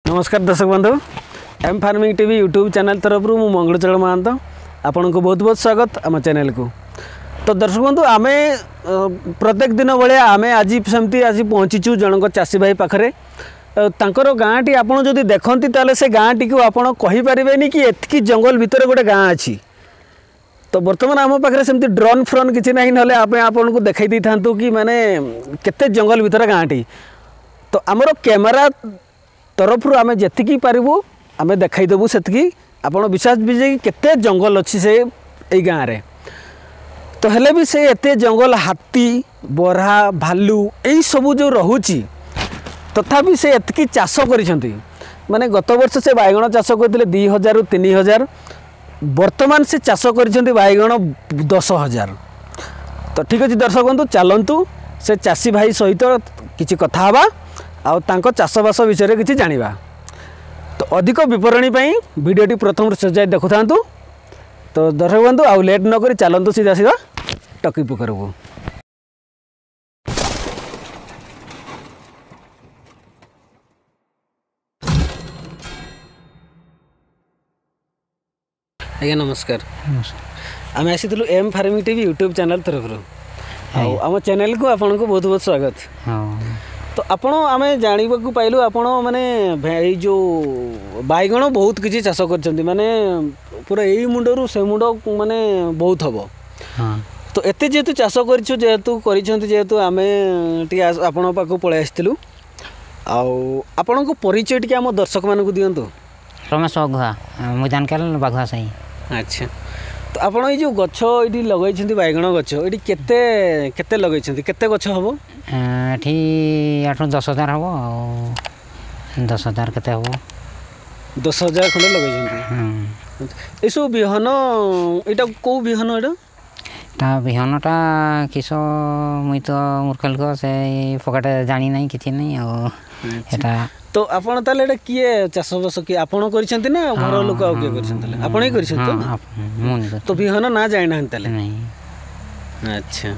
नमस्कार दर्शक बंधु M farming TV YouTube channel तरफ मु मंगलचरण महांत आपण को बहुत बहुत स्वागत आम चैनल को। तो दर्शक बंधु आम प्रत्येक दिन भाया आम आज सेमती आज पहुँचीचु जनक चाषी भाई पाखे तांकर गाँ टी आपड़ जदि देखती ताले से गाँ टी को आपड़ कहींपारे कि एतकी जंगल भितर गोटे गाँ अच्छी। तो बर्तमान आम पाखे सेमती ड्रोन फ्रोन किसी ना ना आपन को देखा दी था कि माने केते जंगल भितर गाँ टी। तो आमर कैमेरा तरफ आम जी पारू आम देखईदेबू से आपड़ विश्वास भी केते जंगल अच्छी से यही गाँव में। तो हेले भी से एते जंगल हाथी बरहा भालू यही सबू जो रोची तथापि से एतकी चाष करिसेंती माने गत वर्ष से बाइगण चाष करते 2000 ରୁ 3000 वर्तमान से चाष करिसेंती बाइगण 10,000। तो ठीक अच्छे दर्शक बंधु चलतु से चाषी भाई सहित किसी कथा हवा आउ तांको चाषबास विषय किसी जानिबा। तो अधिक विवरणी पाई वीडियोटी प्रथम से जाए देखु था। तो दर्शक बंधु आउ लेट नक चलतु सीधा सीधा टकी पुकर को। आज्ञा नमस्कार। आम आसी M farming TV YouTube channel तरफ आम चैनल को आपन को बहुत बहुत स्वागत। तो आपण आम जानवा पाइलु आपण माने जो बाइगण बहुत किसी चाष कर माने पूरा यही मुंडरू से मुंड माने बहुत हम। तो एते जेहेतु चाष करेतु आम टी आपण पाक पलि आसलु आपण को परिचय टी आम दर्शक मान दिंतु। रमेश बाघुआ मुजानकाल बाघुआ साई। अच्छा तो आप जो गछ ये लगे बैगण गछ ये केते लगे केते गछ हम ये 8-10,000 हम 10,000 केते हम 10,000 खंडे लगे। ये सब बिहन यहाँ कौ बिहन यहाँ बिहनटा किस मुई तो मूर्ख लोक से पकाटे जानी ना कि नहीं। तो आपन ताले एटा किए चाष बास कि आपन करिसेंती ना घर लोक आ किए करिसेंती आपन ही करिसेंती तो बिहन ना जाय ना ताले नहीं। अच्छा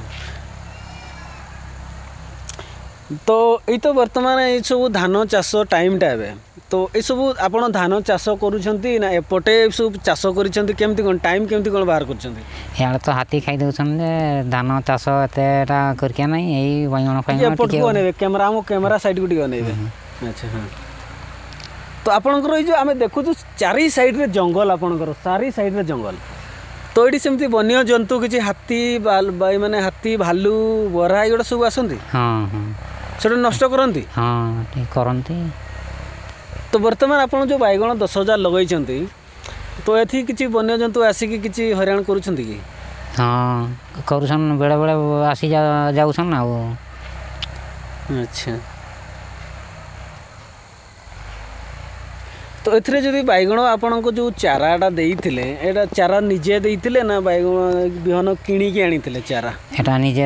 तो ये तो वर्तमान ये सब धान चाष टाइम टा एबे तो ये सब आपन धान चाष करूछंती ना एपटे सब चाष करिसेंती केमती कोन टाइम केमती कोन बाहर करछंती। यार तो हाथी खाई दउछन धान चाष एतेटा करके नहीं एई बैगण फाइगण टिके कैमरा साइड को टिके नेबे। अच्छा हाँ तो आपणकर ये जो आम देखु चारि साइड रे जंगल आपणकर चारि साइड रे जंगल तो ये सेमती वन्य जंतु किसी हाथी माने हाथी भालू बरहा ये सब आसती। हाँ से नष्ट करती। हाँ करती। तो वर्तमान आप जो बैगण 10,000 लगे तो ये किसी वन्य जंतु आसिक किसी हैरान करुँच कि। हाँ करुछन बेले बेले आसी जाऊसन ना। अच्छा तो एथरे जदि बैगण आपण को जो चाराटा देइथिले एटा चारा निजे देइथिले ना बैगण बिहन किणी आनी चारा एटा निजे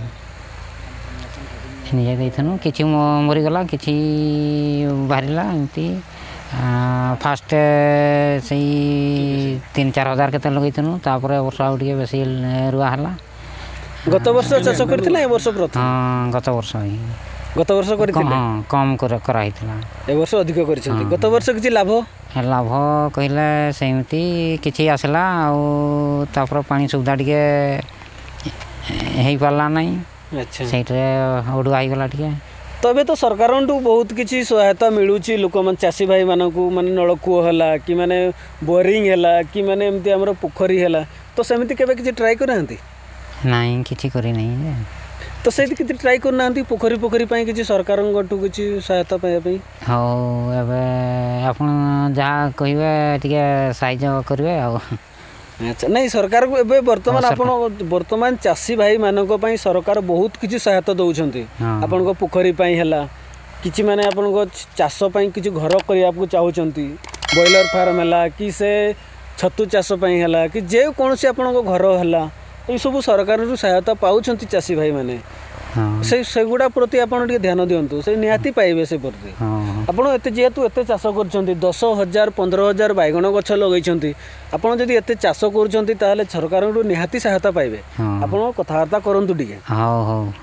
देइथनु किछि मरी गला किछि बाहरिला एमती फास्ट से 3-4 हजार केते लगैथनु तापर वर्ष आउ टिके बेसी रुआ हला। गत वर्ष चाष करथिला ए वर्ष प्रथम। हां गत वर्ष करथिले कम कराइथिला ए वर्ष अधिक करछथि। गत वर्ष किछि लाभ कहले सेमती किछि आसला आ तापर पानी सुविधा टिके हेई पाला नै। अच्छा सेठरे ओडुआ ही गला टिके। तबे तो सरकार बहुत किसी सहायता मिलूची लोक मन चाषी भाई मानकू माने नलकूଅ होला कि माने बोरिंग होला कि माने एमती हमर पोखरी होला तो सेमती केबे किछि ट्राई करनांती नहीं किछि करी नहीं। तो से किसी ट्राई करना पोखरी किसी सरकार किसी सहायता पाइबा। हाँ एबे आपन जहाँ कहिबे टिके साहाय्य करिवे आ। अच्छा नहीं सरकार को एबे वर्तमान चाषी भाई मानक पई सरकार बहुत किसी सहायता दउछंती। आपन को पोखरी पई हैला किछि माने आपन को चाष पई किछि घर करिया को चाहउछंती बॉयलर फार्म हैला कि से छतु चाष पई हैला कि जे कोनोसी आपन को घर हैला ये सब सरकार सहायता पाउछंती चाषी भाई माने से गुड़ा प्रति आप ध्यान दिंतु से निहाती पाइबे से प्रति आपड़ एत जेहेतु एत चाष कर 10,000 15,000 बैगण गछ लगे आपड़ जब एत चाष कर सरकार निहाती सहायता पाइबे आप कथबार्ता करूँ टे।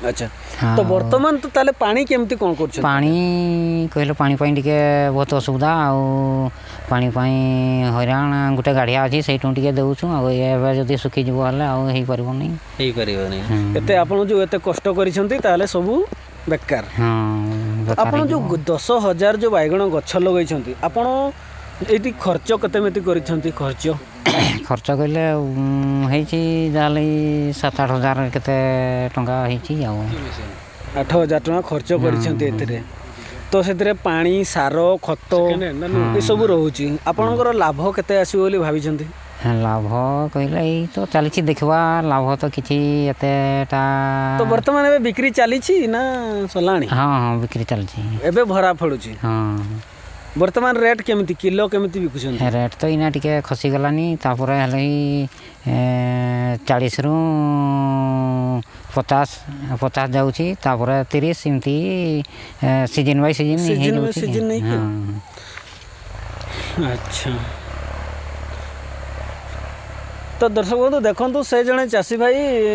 अच्छा तो वर्तमान तो ताले पानी केमती कौन कर पानी कहले पानी टिके बहुत असुविधा पानी हैरान गोटे गाड़िया अच्छी से देवचु आदि सुखी जीव हो पार नहीं एते आपण जो एते कष्ट करिसंती ताले सबु बेकार आपण जो 10,000 जो बाइगण गछ लगैछंती आपण एटी खर्च केते मेती करिसंती खर्च खर्च कहले होईची जाले 7-8 हजार केते टंका होईची 8,000 टंका खर्च करिसंती एतरे तो सेतरे पानी सार खत ए सब रहउची आपनकर लाभ केते आसीबो बोली भाबिसंती लाभ कहले तो चली देखवा लाभ तो किसी एतेटा तो वर्तमान एबे बिक्री चली ना सलाणी हाँ बिक्री चलती एबे भरा फड़ुची हाँ वर्तमान रेट केमिति किलो केमिति बिकुछन रेट तो इना टिके खसी गलानी तापर हले 40 रु 50 जाउची तापर 30 सिमती सीजन बाय सीजन नहीं अच्छा तो दर्शक बंधु देखो से जड़े चाषी भाई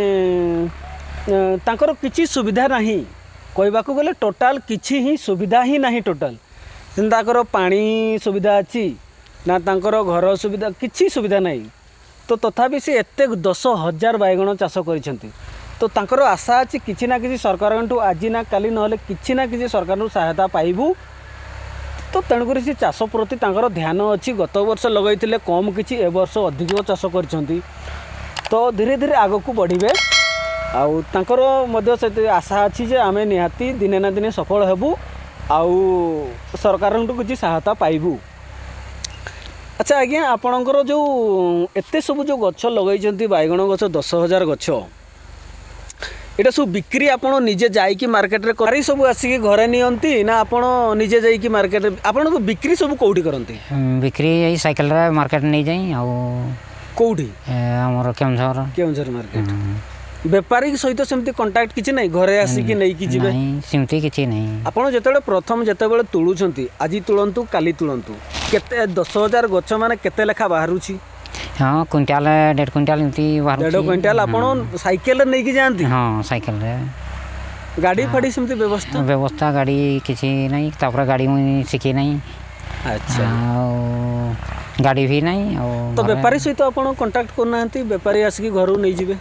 तांकर किसी सुविधा नहीं कहवाक गले टोटाल किसी ही सुविधा ही नहीं टोटाल तांकर पानी सुविधा अच्छी ना तांकर घर सुविधा किसी सुविधा नहीं तो तथापि से एते 10,000 बाइगण चाष करिसेंती तो तांकर आशा अच्छी किसी ना किसी सरकार आज ना काली नहले किसी ना किसी सरकार सहायता पाइबू तो तेणुकर से चाष प्रति तांकर ध्यान अच्छी गत वर्ष लगैथिले कम किछि ए वर्ष अधिक चाष करछंती तो धीरे धीरे आगो को बढ़िबे आउ तांकर मध्य से आशा अच्छी जे आमे निहाती दिने ना दिने सफल हेबू आउ सरकार किसी सहायता पाइबू अच्छा आज्ञा आपणकर जो एते सब जो गछ लगैछंती बाइगण गछ 10,000 गछ एटा सब बिक्री आपण निजे जाइकी मार्केट रे करी सब आसिकी घरे नियंती ना आपण निजे जाइकी मार्केट रे आपण को बिक्री सब कोठी करंती बिक्री एई साइकिल रे मार्केट नहीं जाई आ कोठी हमर केमझर मार्केट व्यापारी सहित सेमती कांटेक्ट किछि नहीं घरे आसिकी नहीं कि जिवे नहीं सेमती किछि नहीं आपण जेतेबेले प्रथम जेतेबेले तुळुछंती आजि तुळंतु काली तुळंतु केते 10,000 गछ माने केते लेखा बाहरुछि हाँ क्विंटाल 1.5 क्विंटाल एमती बाहर 1.5 क्विंटाल आपण साइकिल नहीं कि जानती हाँ साइकिल रे गाड़ी फाड़ी सेमती व्यवस्था गाड़ी किछि नहीं तापर गाड़ी मुई सिखी नहीं अच्छा गाड़ी भी नहीं तो व्यापारी सहित आपण कांटेक्ट करनांती व्यापारी आसिकी घरु नहीं जिवे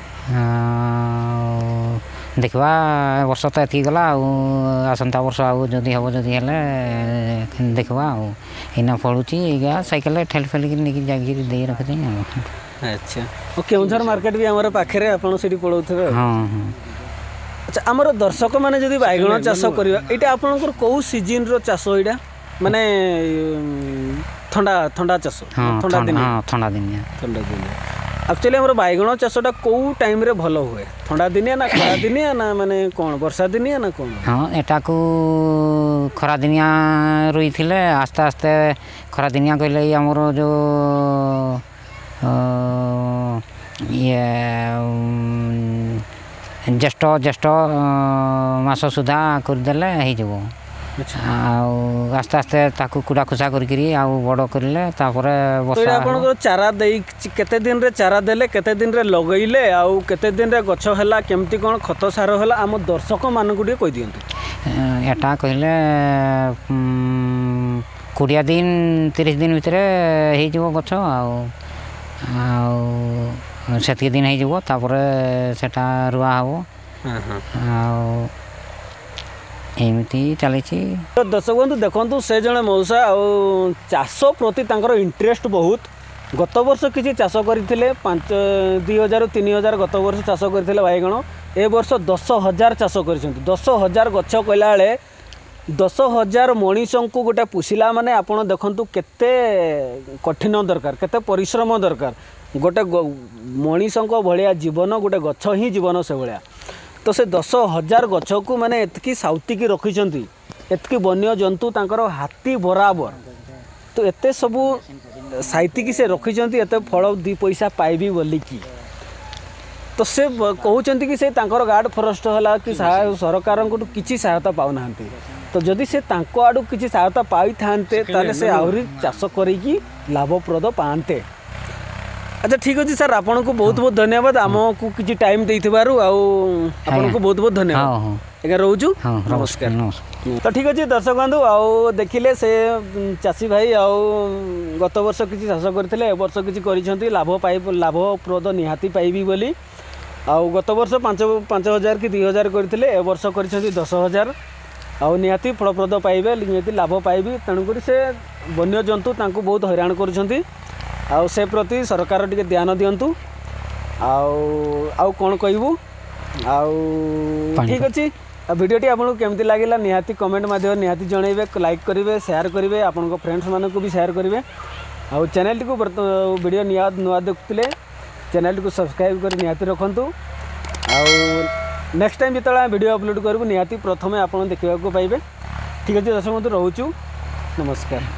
देखवा वर्ष तो एति गला आसंता वर्ष आउ जदि हम जदि हेले देखवा इना पड़ुची साइकिल ठेल फेल नहीं जागिर दे रखते अच्छा ओ केउझर मार्केट भी हमर पाखे रे आपण सेठी पड़ौथबे हां अच्छा हमर दर्शक माने जदि बाइगण चाष करबा एटा आपनकर को सीजन रो चाष एटा माने ठंडा चाष ठंडा दिन एक्चुअली हमर बाइगण चाषटा कौ टाइम रे भलो हुए ठंडा दिनिया ना खरा दिनिया ना माने कोन वर्षा दिनिया ना कोन हाँ एटा को खरा दिनिया रुई थिले आस्ते आस्ते खरा दिनिया कहले हमर जो ये ज्येष्ठ मास सुधा कर देले हे जबो आस्ते आस्ते ताकू कुड़ा खुसा करी बड़ करले चारा दे केते दिन रे चारा देले केते दिन रे लगैले आउ केते दिन रे गछ हला केमती कोन खत सार हला हम दर्शक मान को कहि दियंतु एटा कहले 20 दिन 30 दिन भीतर हे जबो गछ सेति दिन हे जबो तापर सेटा रुआ हबो एमती चली तो दर्शक बंधु देखु से जड़े मौसा चाष प्रति इंटरेस्ट बहुत गत वर्ष किसी चाष करते 2,000-3,000 गत वर्ष चाष करते बाइगण ए वर्ष 10,000 चाष कर 10,000 गछ कहला बेले 10,000 मनीष को गोटे पुषिला माने आपण देखंतु केते कठिन दरकार केते परिश्रम दरकार गोटे मनीष भलिया जीवन गोटे गछ ही जीवन से भाया तो से 10,000 गछ को माने एतकी साउतिकी रखिछंती एतकी वन्य जंतु तांकर हाथी बराबर तो एते सबू साइतिकी से रखिछंती एते फल 2 पैसा पाइबी बोलिकी तो से कहउछंती कि से तांकर गार्ड फॉरेस्ट होला कि सरकार को किछि सहायता पाउ नाहंती तो जदि से तांको आडू किछि सहायता पाई थांते ताले से आहुरी चाष करिकी लाभप्रद पांते अच्छा ठीक अच्छे सर आपन को बहुत बहुत धन्यवाद आमको किसी टाइम देइथिबारु आपन को बहुत बहुत धन्यवाद हाँ हाँ आज्ञा रोचु हाँ नमस्कार नमस्कार तो ठीक अच्छे दर्शक बंधु आउ देखिले से चाषी भाई आउ गत वर्ष किसी चाष करते ए वर्ष किसी कर लाभप्रद निहाती पाइबी बोली आउ गत वर्ष 5,000 कि 2,000 करते ए वर्ष कर 10,000 आउ निहाती फलप्रद पाइबे निहाती लाभ पाइबी तेणुक से वन्य जंतु तांको बहुत हैरान कर से प्रति सरकार टिके ध्यान दिंतु आउ कौन कहबू आउ ठीक अच्छे भिडियोटी आपको केमती लगे निहाती कमेंट माध्यम निहाती जनइबे लाइक करेंगे शेयर करेंगे आपण फ्रेंड्स मानक भी शेयर करेंगे आउ चैनल टी वीडियो नुआ देखुले चैनल टी सब्सक्राइब कर निहाती रखुँ आउ नेक्स्ट टाइम जो वीडियो अपलोड करूँ निहाती प्रथमे आप देखा पाइबे ठीक अच्छे दर्शक बंधु रोचु नमस्कार।